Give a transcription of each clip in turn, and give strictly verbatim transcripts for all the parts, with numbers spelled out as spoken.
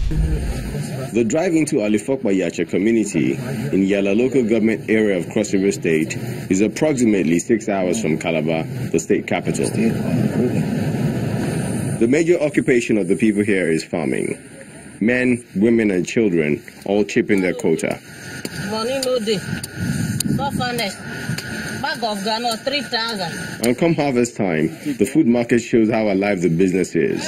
The drive into Alifokpa Yache community in Yala local government area of Cross River State is approximately six hours from Calabar, the state capital. The major occupation of the people here is farming. Men, women and children all chip in their quota. Money no day. So furnace. Bag of granola three thousand. And come harvest time, the food market shows how alive the business is,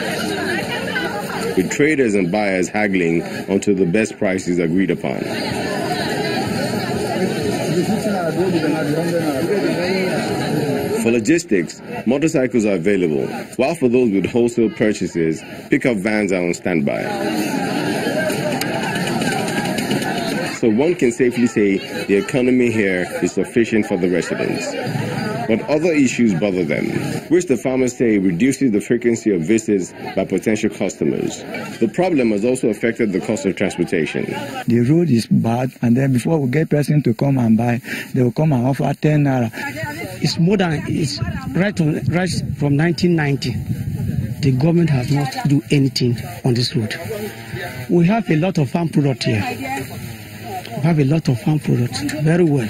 with traders and buyers haggling until the best price is agreed upon. For logistics, motorcycles are available, while for those with wholesale purchases, pickup vans are on standby. So one can safely say the economy here is sufficient for the residents. But other issues bother them, which the farmers say reduces the frequency of visits by potential customers. The problem has also affected the cost of transportation. The road is bad, and then before we get person to come and buy, they will come and offer ten naira. It's more than, it's right from, right from nineteen ninety. The government has not do anything on this road. We have a lot of farm product here. We have a lot of farm products, very well.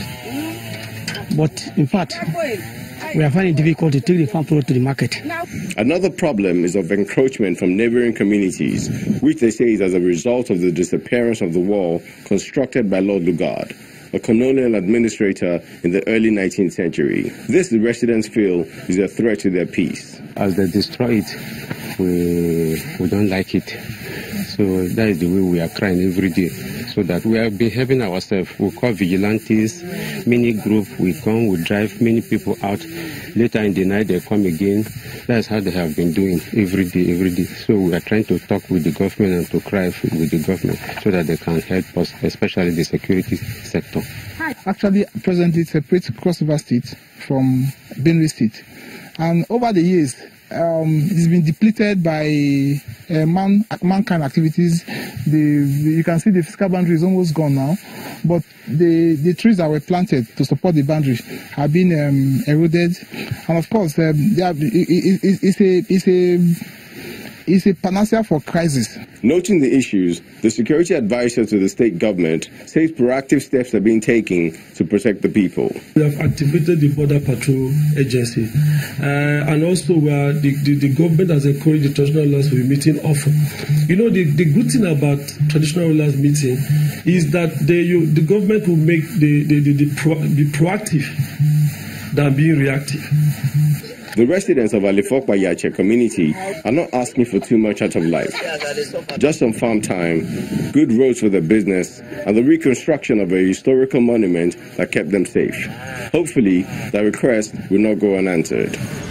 But in fact, we are finding it difficult to take the farm product to the market. Another problem is of encroachment from neighboring communities, which they say is as a result of the disappearance of the wall constructed by Lord Lugard, a colonial administrator in the early nineteenth century. This, the residents feel, is a threat to their peace. As they destroy it, we, we don't like it. So that is the way we are crying every day. So that we are behaving ourselves. We call vigilantes, many group, we come, we drive many people out. Later in the night they come again. That's how they have been doing every day, every day. So we are trying to talk with the government and to cry with the government so that they can help us, especially the security sector. Actually, presently separates Cross River State from Benue State. And over the years, Um, it's been depleted by uh, man, mankind activities. The, the, you can see the physical boundary is almost gone now, but the, the trees that were planted to support the boundary have been um, eroded. And of course, um, they have, it, it, it's, a, it's, a, it's a panacea for crisis. Noting the issues, the security advisor to the state government says proactive steps are being taken to protect the people. We have activated the Border Patrol Agency, uh, and also we are, the, the, the government has encouraged the traditional rulers to be meeting often. You know, the, the good thing about traditional rulers meeting is that they, you, the government will make the, the, the, the pro, be proactive than being reactive. The residents of Alifokpa Yache community are not asking for too much out of life. Just some farm time, good roads for their business, and the reconstruction of a historical monument that kept them safe. Hopefully, that request will not go unanswered.